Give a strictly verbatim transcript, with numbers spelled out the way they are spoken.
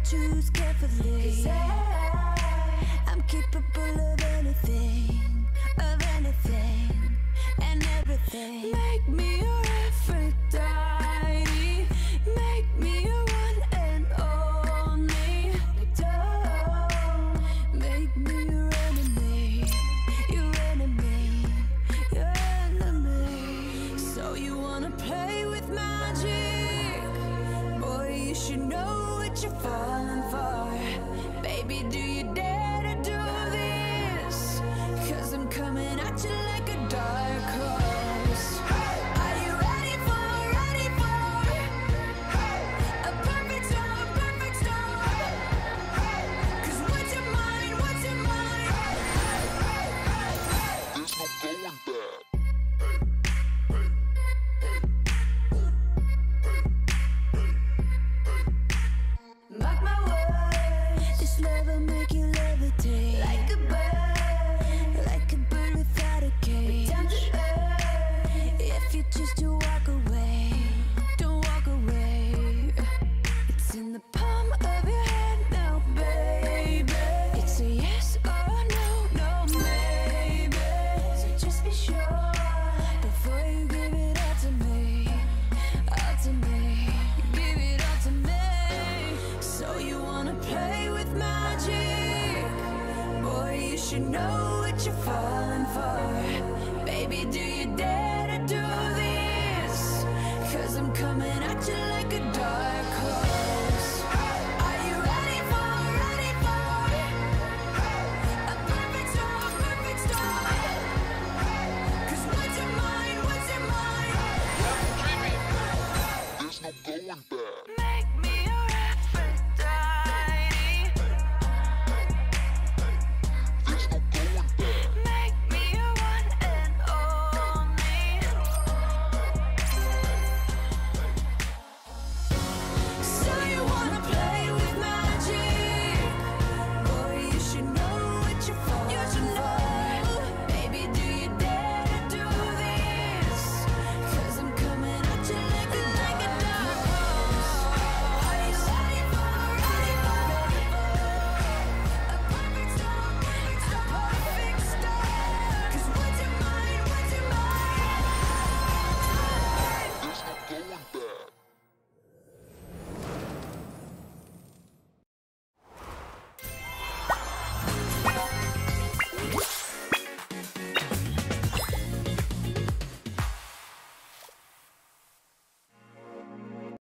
choose carefully. 'Cause I, I'm capable of anything, of anything and everything. Make me your Aphrodite, make me your one and only. Don't make me your enemy, your enemy, your enemy. So you wanna play with magic? Boy, you should know what you're falling for. Baby, do you dare to do this? 'Cause I'm coming at you like a dark horse. Are you ready for, ready for a perfect storm, perfect storm? 'Cause what's your mind, what's your mind? There's no going back. Mark my words, this love will make you levitate like a bird, like a bird without a cage. Down to earth, if you choose to walk away, don't walk away. It's in the palm of your hand now, baby. It's a yes or a no, no maybe. So just be sure before you give it all to me, all to me. Give it all to me. So you wanna play with magic? Boy, you should know what you're falling for. Baby, do you dare to do this? 'Cause I'm coming at you like a dark horse. Are you ready for, ready for a perfect storm, perfect storm? 'Cause what's your mind, what's your mind? There's no going back.